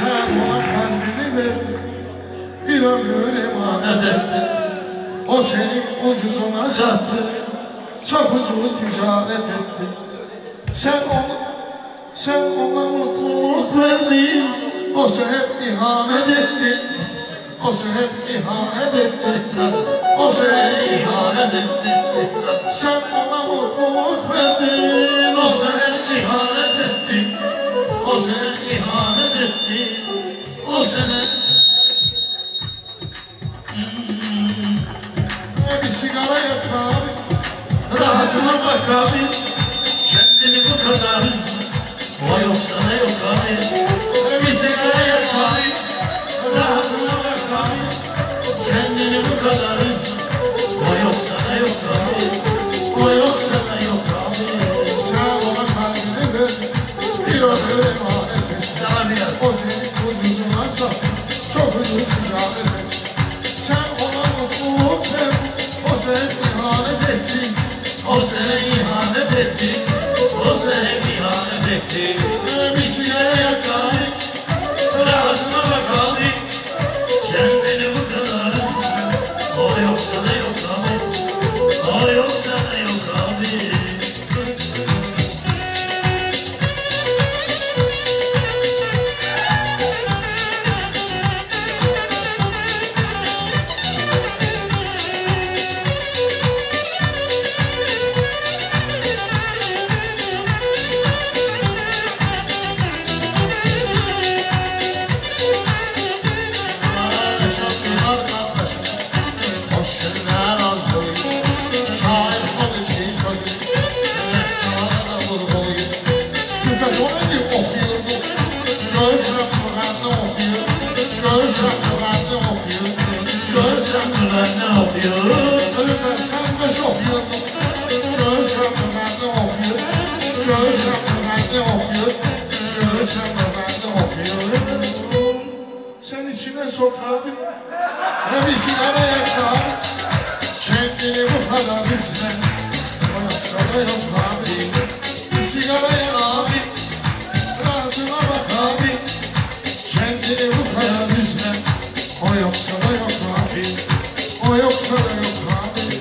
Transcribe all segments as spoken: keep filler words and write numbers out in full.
sen ona kalbini verdin, bir ömür emanet ettin. O senin ucuzuna sattı, çok ucuz ticaret etti. Sen ona, sen ona mutluluk verdin, o sen hep ihanet etti. O sen hep ihanet etti. O sen ihanet etti. Sen ona mutluluk verdin, o sen hep ihanet etti. O sen ihanet etti. O sen bir sigara yak abi, rahatına bak abi. Kendini bu kadar üzme, o yok sana yok abi. Bir sigara yak abi, rahatına bak abi. Kendini bu kadar üzme, o yok sana yok abi. O yok sana yok abi. Sen ona kalbini ver, bir ömür emanet et. O senin ucuzuna sat, çok ucuz ticaret et. Sen ona mutluluk ver, o sen ihanet ettin. O sana ihanet etti. O sana ihanet etti. Bir sigara yak abi, rahatına bak abi. Kendini bu kadar üzme, o yok sana yok abi. O yok sana yok abi. Sen içine sok abi, ne bir sigara yak abi. Kendini bu kadar üzme, sana yok abi. Bir sigara yak abi, rahatına bak abi. Kendini bu kadar üzme, o yok sana yok abi. O yok sana yok abi.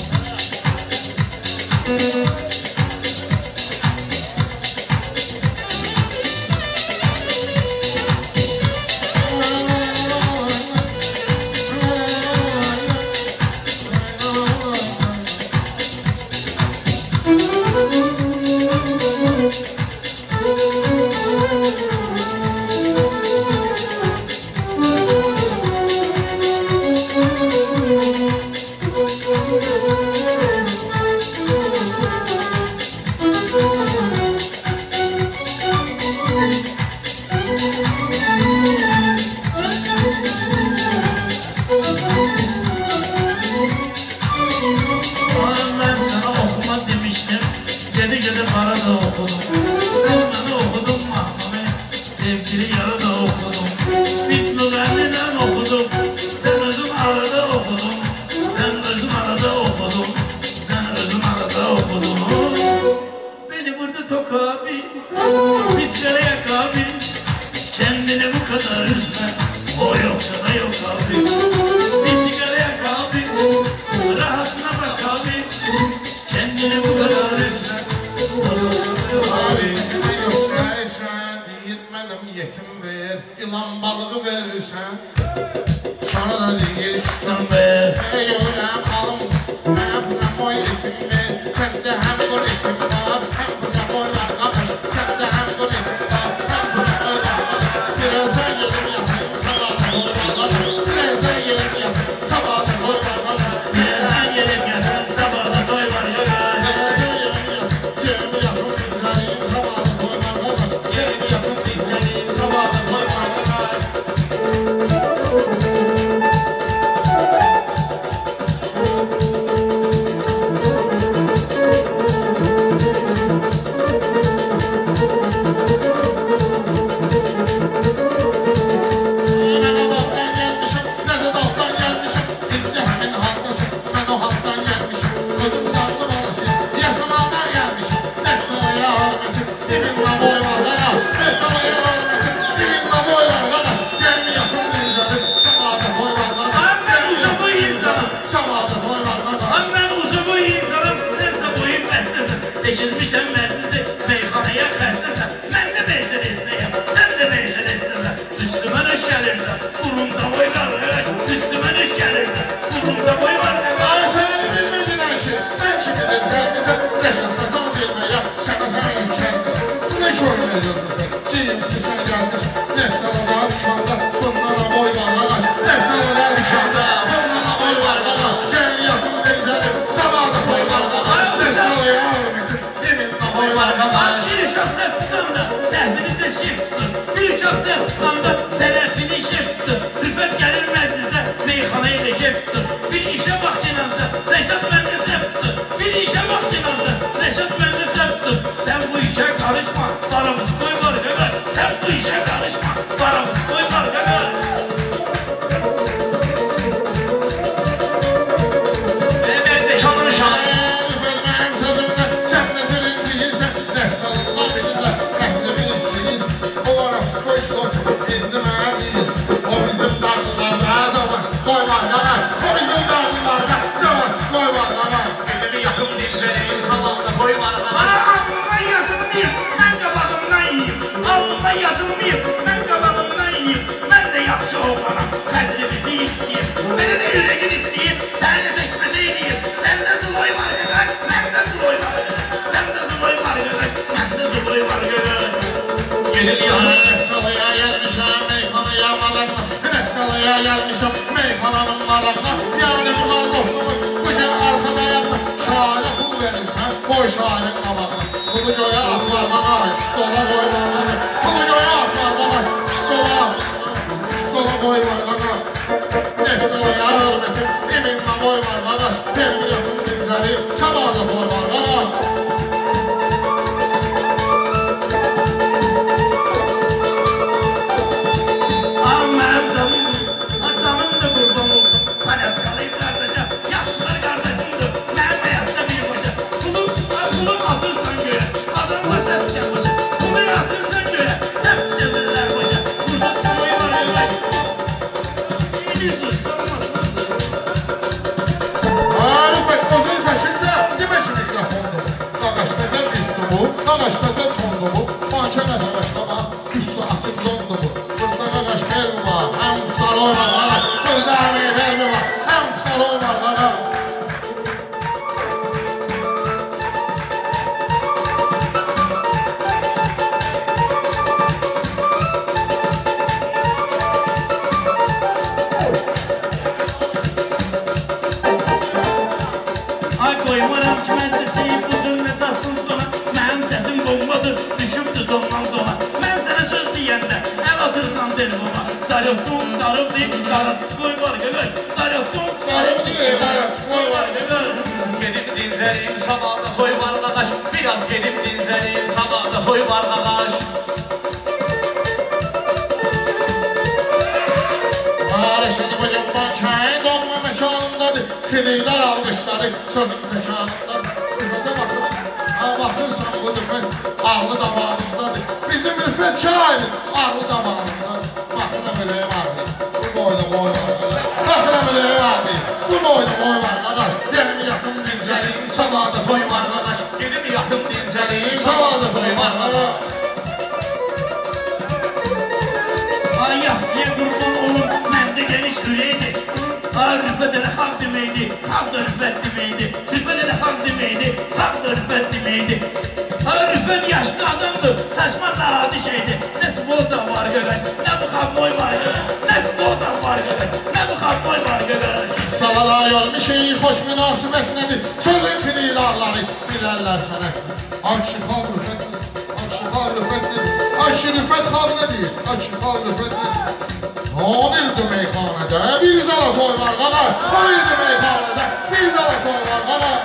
Yetim ver, yılan balığı verirsen, sana da değil sen ver. Ey öğlen alım, ben buna boy yetim ver. Sende hem gol yetim var, hem buna boylar kalır. Sende hem gol yetim var, hem buna boylar kalır. Birazdan yedim yapayım, sabahda boylar kalır. Birazdan yedim yapayım, sabahda boylar kalır. Birazdan yedim yapayım, sabahda boylar kalır. Birazdan yedim yapayım, yedim yapayım, güzelim, sabahda boylar kalır. Yedim yapayım, güzelim, sabahda boylar kalır. anda səhvinizdə şef tutun. Bir çox səhv tutanda tərəfini şef tutun. Rüfət gəlir məclisə, meyxana ilə kef tutun. Bir işə bax cinansa, Rəşad məndə səhv tutun. Bir işə bax cinansa, Rəşad məndə səhv tutun. Sən bu işə qarışma, paramız qoy var qədər. Sən bu işə qarışma, paramız qoy var qədər. Gelmişim meyhananın maraqına. Yani bunlar dostumun bu gün arkada yanına. Şahane pul verirsen koy şahanenin qabağına. Bunu göğe atlar bana, stola koy bana. Bunu göğe atlar bana, stola stola koy bana. Nefsine hürmetim, eminle koy bana. Benim yakın dinzeli, çabalı koy bana. Qaqaş məzət fondu bu, banka məzəbəs qaba, üstü açıq zondu bu. Burada qaqaş vermi var, həm ustalı oynar qara. Burada əməyi vermi var, həm ustalı oynar qara. Ay qoymaram ki mən desəyib bu cümlə sarsın sona. Mənim səsim bombadır, düşübdür dondan dona. Mən sənə söz deyəndə əl atırsan telefona. Zaryokum, zarıb deyib, qaratsız qoy var qaqaş. Zaryokum, zarıb deyib, qaratsız qoy var qaqaş. Biraz gedib dinzəlim, sabahda toy var qaqaş. Biraz gedib dinzəlim, sabahda toy var qaqaş. Maalesef bu gün bankayı donma məkanındadır. Xililər almışları sözün məkanındadır. Rüfətə baxın, baxırsan bu rüfət ağlı damağındadır. Bizim rüfət şairin ağlı damağındadır. Baxına böyle vardır, bu boyda boy var qaqaş. Baxına böyle vardır, bu boyda boy var qaqaş. Gedib yatım dinzəlim, sabahda toy var qaqaş. Gedib yatım dinzəlim, sabahda toy var qaqaş. Ay yaxşıya qurban olun, məndə geniş ürəkdir. Ay rüfət elə xalq deməkdir, xalq da rüfət deməkdir. Rüfət elə xalq deməkdir, xalq da rüfət deməkdir. Ay rüfət yaşlı adamdır, saçma narahat şeydir. Nə spotan var qaqaş, nə bu xalqoy var qaqaş. Nə spotan var qaqaş, nə bu xalqoy var qaqaş. Salala yormuşey, hoş münasibət nədir? Sözün xililarları bilərlər sənətdir. Akşı xalq rüfətdir, akşı xalq rüfətdir. Akşı rüfət xalq nədir? Akşı xalq rüfət nədir? Onildi meyxanədə bir zala toy var qaqaş. Onildi meyxanədə bir zala toy var qaqaş.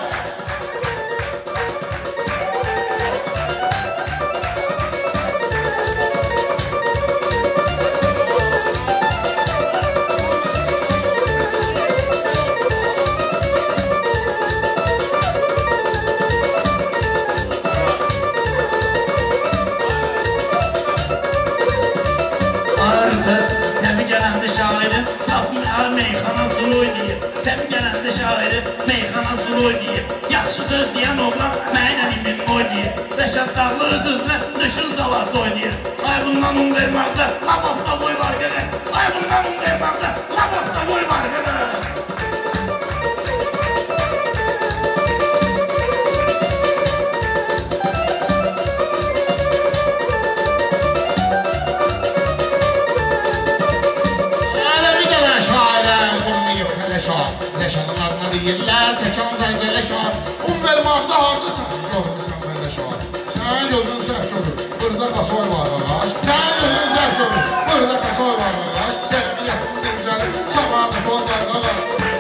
Təbi gələndə şairin, tapın əl meyxana sulu oynayıb. Təbi gələndə şairin, meyxana sulu oynayıb. Yaxşı söz deyən oğlan, mənə imin oynayıb. Rəşad dağlı öz-özünə, düşün salat oynayıb. Ay bundan un verməkdə, labafda boy var qaqaş. Ay bundan un verməkdə, labafda boy var qaqaş. Deyirlər, təkan zəlzələ şah. Un vermaqda hardasın, görmüsən məndə şah. Sən gözün səhv görür, burada toy var qardaş. Sənin gözünü zərf görür. Burada da toy var qardaş. Gəlin bir yatın dincəli. Sabahında toy var qardaş.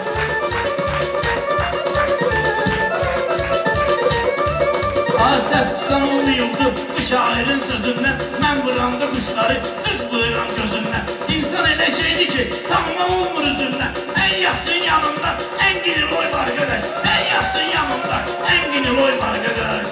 Asəf tutan olmayımdı bu şairin sözündən. Mən vuranda quşları düz buyuram gözündən. İnsan elə şeydi ki tanımaq olmur üzündən. Ən yaxşın yanında ən gini boy var qardaş. Ən yaxşın yanında ən gini boy var qardaş.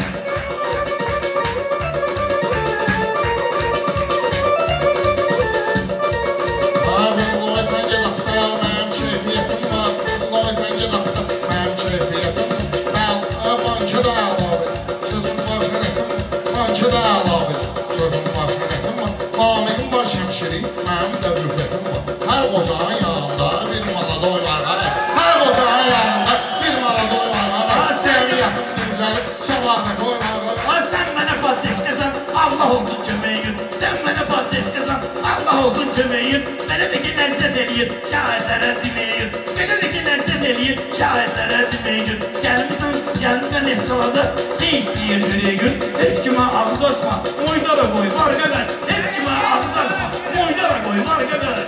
Abi Loy səncə laqda mənim keyfiyyətim var. Loy səncə laqda mənim keyfiyyətim var. Mən bankada əlavə sözüm var sənətim. Bankada əlavə sözüm var sənətim var. Mamiqim var şəmşiri, mənim də rüfətim var. Hər qocağın yanında bir maladoy var qardaş. Hər qocağın yanında bir maladoy var qardaş. Sənin yatım dincəlib, sabahına toy var qardaş. Ay sən mənə patleş qazan, Allah olsun köməyin. Sən mənə patleş qazan, Allah olsun köməyin. Belə də ki ləzzət eləyir, şahidlərə deməyin. Belə də ki ləzzət eləyir, şahidlərə deməyin. Gəlmişsən, gəlmişsən efsalada, şey istəyir yüreğin. Heç kimə ağız açma, moyda da qoy, var qardaş. Heç kimə ağız açma, moyda da qoy, var qardaş.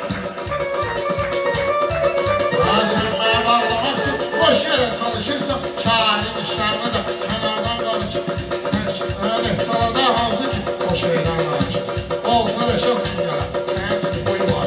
Sən mənə bağlamaq üçün boş yerə çalışırsan, şairin işlərinə də kənardan qarışır. Mən efsalada hansı ki, o şeydən qarışır. Olsa rəşad singara, sənin üçün boyu var.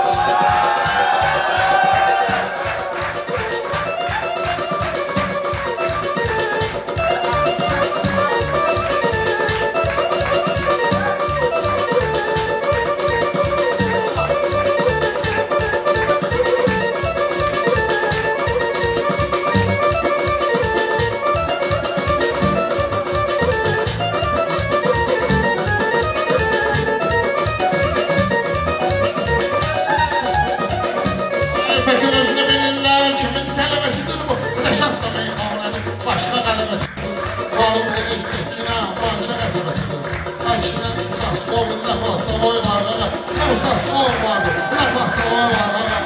Pəkin özünü bilirlər, kimin tələbəsidir bu? Rəşad da meyxanənin başqa qələbəsidir. Qalın bilir, Sekinə, Banca qəsəbəsidir. Ayşinə, Uzaskov, nə Paslavoy var qaqa. Nə Uzaskov vardır, nə Paslavoy var qaqa.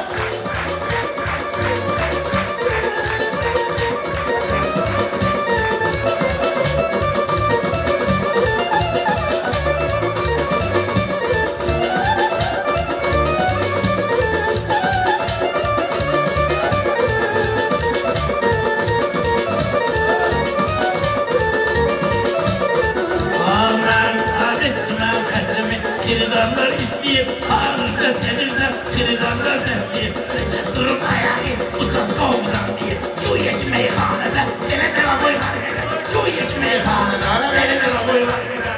Kiridanlar istəyib, harıqət gedirsəm, kiridanlar səsləyib. Rəşət durub ayağı, Uzaskov-dan deyib. Güyək meyxanədə, elə dələ boy var qədər. Güyək meyxanədə, elə dələ boy var qədər.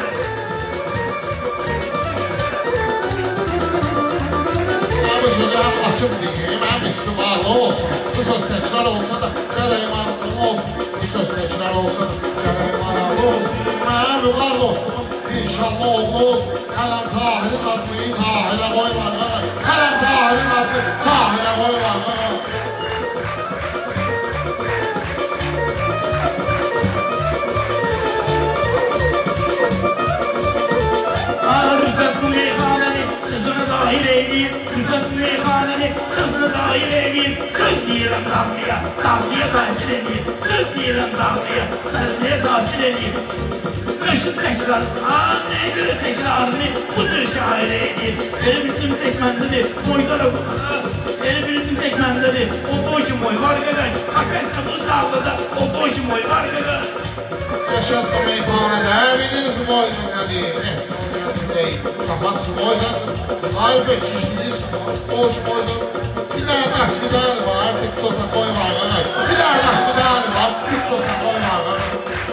Bu sözü həm açıb deyim, həm istivarlı olsun. Bu söz təkrar olsa da, gərək maraqlı olsun. Bu söz təkrar olsa da, gərək maraqlı olsun. Mənim vüqar dostum, İnşallah olmaz. Hələm Tahirin adını Tahirə qoy var qardaş. Hələm Tahirin adını Tahirə qoy var qardaş. Rüfət bu meyxanəni sözünə dahil eyləyir. Rüfət bu meyxanəni sözünə dahil eyləyir. Söz deyirəm damlıya, damlıya təsir edir. Söz deyirəm damlıya, damlıya təsir edir. Məşhur təkrar, aa nəyə görə təkrarını bu tür şair edir. Elə bütün tək məndədir, boylara elə bütün tək məndədir. O boy ki boy var qardaş, hakikaten bu dağlıda o boy ki boy var qardaş. Rəşad da meyxanədə, biliriz boyun nədir, efsaniyatın deyil. Kapak su boysan, ayıb etmişliyiz, boş boysan. Bir dənə nəsbidar var, TikTok'a koy var qardaş. Bir dənə nəsbidar var, TikTok'a koy var qardaş.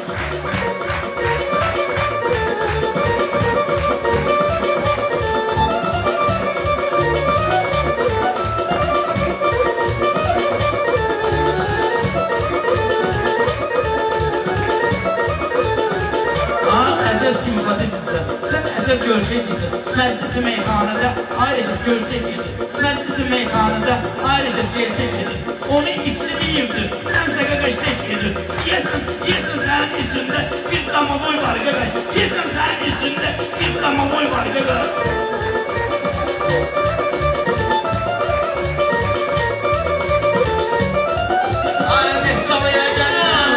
Sən ədəb görsəydin, məclisi meyxanədə ayrışıb görsəydin, məclisi meyxanədə ayrışıb görsəydin, onu ikisi deyimdir, sən səqə qaş tək edir. Deyəsən, deyəsən sənin içində bir dama boy var qaqaş, deyəsən sənin içində bir dama boy var qaqaş.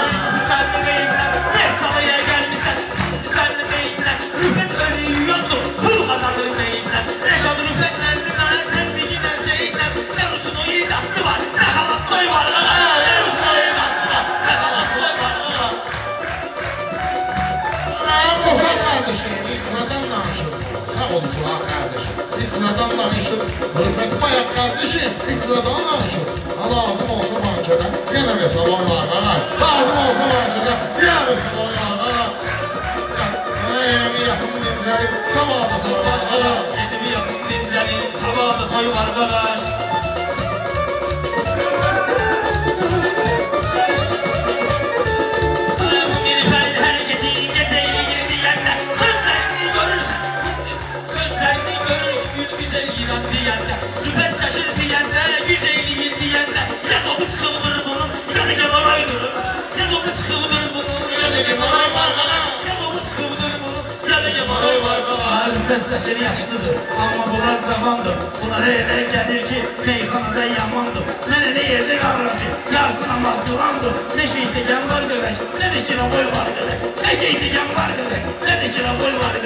Sen de beyinler, ikradan danışır. Rüfet bayak kardeşi ikradan danışır. Lazım olsa mankene, yine bir sabah var. Lazım olsa mankene, yine bir sabah var. Yakın dinceli, sabahda toy var. Kendimi yakın dinceli, sabahda toy var qardaş. Rüfet şaşır diyende, güzelliğin diyende. Ya domuz kıvılır bunun, ya da gemaray durur. Ya domuz kıvılır bunun, ya da gemaray var bana. Ya domuz kıvılır bunun, ya da gemaray var bana. Rüfet şaşır yaşlıdır, ama bunlar zamandır. Bunlar elə gelir ki, meyxanada yamandır. Mənə ne yerde qarıncı, yarsına mazdurandır. Ne şey diyeceğim var göbək, ne de içine boy var göbək. Ne şey diyeceğim var göbək, ne de içine boy var göbək.